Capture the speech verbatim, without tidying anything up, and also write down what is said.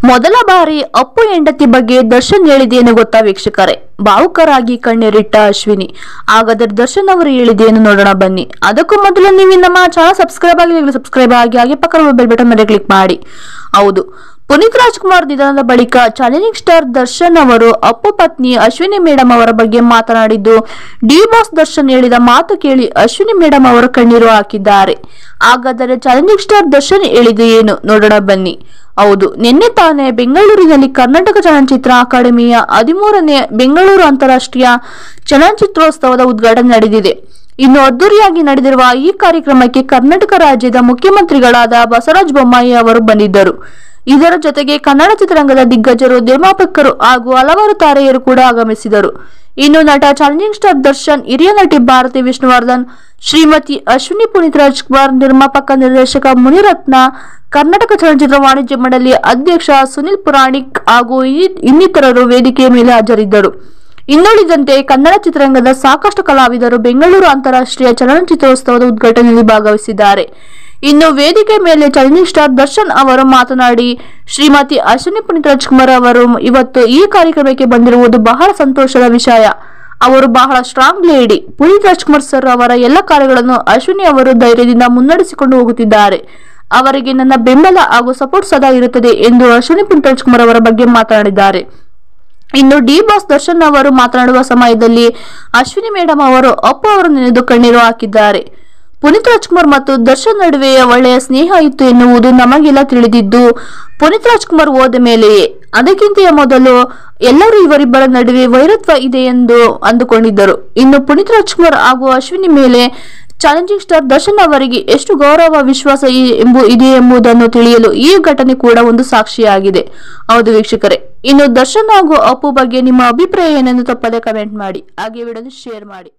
ಮೊದಲ ಬಾರಿ ಅಪ್ಪು ಹೆಂಡತಿ ಬಗ್ಗೆ ದರ್ಶನ್ ಹೇಳಿದೇನು ಗೊತ್ತಾ ವೀಕ್ಷಕರೇ? ಭಾವುಕರಾಗಿ ಕಣ್ಣೀರಿಟ್ಟ ಅಶ್ವಿನಿ. ಹಾಗಾದ್ರೆ ದರ್ಶನ್ ಅವರು ಹೇಳಿದೇನು ನೋಡೋಣ ಬನ್ನಿ. ಅದಕ್ಕೂ ಮೊದಲು ನೀವು ನಮ್ಮ ಚಾನಲ್ ಸಬ್ಸ್ಕ್ರೈಬ್ ಆಗಿ ಸಬ್ಸ್ಕ್ರೈಬ್ ಆಗಿ ಹಾಗೆ ಪಕ್ಕದ ಬೆಲ್ ಬಟನ್ ಮೇಲೆ ಕ್ಲಿಕ್ ಮಾಡಿ. ಹೌದು, ಪುನೀತ್ ರಾಜ್ಕುಮಾರ್ ನಿಧನದ ಬಳಿಕ ಚಾಲೆಂಜಿಂಗ್ ಸ್ಟಾರ್ ದರ್ಶನ್ ಅವರು ಅಪ್ಪು ಪತ್ನಿ ಅಶ್ವಿನಿ ಮೇಡಮ್ ಅವರ ಬಗ್ಗೆ ಮಾತನಾಡಿದ್ದು, ಡಿ ಬಾಸ್ ದರ್ಶನ್ ಹೇಳಿದ ಮಾತು ಕೇಳಿ ಅಶ್ವಿನಿ ಮೇಡಮ್ ಅವರು ಕಣ್ಣೀರು ಹಾಕಿದ್ದಾರೆ. ಹಾಗಾದರೆ ಚಾಲೆಂಜಿಂಗ್ ಸ್ಟಾರ್ ದರ್ಶನ್ ಹೇಳಿದ್ದು ಏನು ನೋಡೋಣ ಬನ್ನಿ. ಹೌದು, ನಿನ್ನೆ ತಾನೇ ಬೆಂಗಳೂರಿನಲ್ಲಿ ಕರ್ನಾಟಕ ಚಲನಚಿತ್ರ ಅಕಾಡೆಮಿಯ ಹದಿಮೂರನೇ ಬೆಂಗಳೂರು ಅಂತಾರಾಷ್ಟ್ರೀಯ ಚಲನಚಿತ್ರೋತ್ಸವದ ಉದ್ಘಾಟನೆ ನಡೆದಿದೆ. ಇನ್ನು ಅದ್ದೂರಿಯಾಗಿ ನಡೆದಿರುವ ಈ ಕಾರ್ಯಕ್ರಮಕ್ಕೆ ಕರ್ನಾಟಕ ರಾಜ್ಯದ ಮುಖ್ಯಮಂತ್ರಿಗಳಾದ ಬಸವರಾಜ ಬೊಮ್ಮಾಯಿ ಅವರು ಬಂದಿದ್ದರು. ಇದರ ಜೊತೆಗೆ ಕನ್ನಡ ಚಿತ್ರರಂಗದ ದಿಗ್ಗಜರು, ನಿರ್ಮಾಪಕರು ಹಾಗೂ ಹಲವಾರು ತಾರೆಯರು ಕೂಡ ಆಗಮಿಸಿದರು. ಇನ್ನು ನಟ ಚಾಲೆಂಜಿಂಗ್ ಸ್ಟಾರ್ ದರ್ಶನ್, ಹಿರಿಯ ನಟಿ ಭಾರತಿ ವಿಷ್ಣುವರ್ಧನ್, ಶ್ರೀಮತಿ ಅಶ್ವಿನಿ, ಪುನೀತ್ ರಾಜ್ಕುಮಾರ್, ನಿರ್ಮಾಪಕ ನಿರ್ದೇಶಕ ಮುನಿರತ್ನ, ಕರ್ನಾಟಕ ಚಲನಚಿತ್ರ ವಾಣಿಜ್ಯ ಮಂಡಳಿ ಅಧ್ಯಕ್ಷ ಸುನಿಲ್ ಪುರಾಣಿಕ್ ಹಾಗೂ ಇನ್ನಿತರರು ವೇದಿಕೆಯ ಮೇಲೆ ಹಾಜರಿದ್ದರು. ಇನ್ನುಳಿದಂತೆ ಕನ್ನಡ ಚಿತ್ರರಂಗದ ಸಾಕಷ್ಟು ಕಲಾವಿದರು ಬೆಂಗಳೂರು ಅಂತಾರಾಷ್ಟ್ರೀಯ ಚಲನಚಿತ್ರೋತ್ಸವದ ಉದ್ಘಾಟನೆಯಲ್ಲಿ ಭಾಗವಹಿಸಿದ್ದಾರೆ. ಇನ್ನು ವೇದಿಕೆ ಮೇಲೆ ಚಾಲೆಂಜಿಂಗ್ ಸ್ಟಾರ್ ದರ್ಶನ್ ಅವರು ಮಾತನಾಡಿ, ಶ್ರೀಮತಿ ಅಶ್ವಿನಿ, ಪುನೀತ್ ರಾಜ್ಕುಮಾರ್ ಅವರು ಇವತ್ತು ಈ ಕಾರ್ಯಕ್ರಮಕ್ಕೆ ಬಂದಿರುವುದು ಬಹಳ ಸಂತೋಷದ ವಿಷಯ. ಅವರು ಬಹಳ strong lady. Puneeth Rajkumar sir ಅವರ ಎಲ್ಲ ಕಾರ್ಯಗಳನ್ನು ಅಶ್ವಿನಿ ಅವರು ಧೈರ್ಯದಿಂದ ಮುನ್ನಡೆಸಿಕೊಂಡು ಹೋಗುತ್ತಿದ್ದಾರೆ. ಅವರಿಗೆ ನನ್ನ ಬೆಂಬಲ ಹಾಗೂ ಸಪೋರ್ಟ್ ಸದಾ ಇರುತ್ತದೆ ಎಂದು ಅಶ್ವಿನಿ, ಪುನೀತ್ ರಾಜ್ಕುಮಾರ್ ಅವರ ಬಗ್ಗೆ ಮಾತನಾಡಿದ್ದಾರೆ. ಇನ್ನು ಡಿ ಬಾಸ್ ದರ್ಶನ್ ಅವರು ಮಾತನಾಡುವ ಸಮಯದಲ್ಲಿ ಅಶ್ವಿನಿ ಮೇಡಮ್ ಅವರು ಅಪ್ಪು ಅವರು ನೆನೆದು ಕಣ್ಣೀರು ಹಾಕಿದ್ದಾರೆ. ಪುನೀತ್ ರಾಜ್ಕುಮಾರ್ ಮತ್ತು ದರ್ಶನ್ ನಡುವೆ ಒಳ್ಳೆಯ ಸ್ನೇಹ ಇತ್ತು ಎನ್ನುವುದು ನಮಗೆಲ್ಲ ತಿಳಿದಿದ್ದು, ಪುನೀತ್ ರಾಜ್ಕುಮಾರ್ ಹೋದ ಮೇಲೆಯೇ. ಅದಕ್ಕಿಂತ ಮೊದಲು ಎಲ್ಲರೂ ಇವರಿಬ್ಬರ ನಡುವೆ ವೈರತ್ವ ಇದೆ ಎಂದು ಅಂದುಕೊಂಡಿದ್ದರು. ಇನ್ನು ಪುನೀತ್ ರಾಜ್ಕುಮಾರ್ ಹಾಗೂ ಅಶ್ವಿನಿ ಮೇಲೆ ಚಾಲೆಂಜಿಂಗ್ ಸ್ಟಾರ್ ದರ್ಶನ್ ಅವರಿಗೆ ಎಷ್ಟು ಗೌರವ, ವಿಶ್ವಾಸ ಇದೆ ಎಂಬುದನ್ನು ತಿಳಿಯಲು ಈ ಘಟನೆ ಕೂಡ ಒಂದು ಸಾಕ್ಷಿಯಾಗಿದೆ. ಹೌದು ವೀಕ್ಷಕರೇ, ಇನ್ನು ದರ್ಶನ್ ಹಾಗೂ ಅಪ್ಪು ಬಗ್ಗೆ ನಿಮ್ಮ ಅಭಿಪ್ರಾಯ ಏನೆಂದು ತಪ್ಪದೆ ಕಮೆಂಟ್ ಮಾಡಿ, ಹಾಗೆ ವಿಡಿಯೋನ ಶೇರ್ ಮಾಡಿ.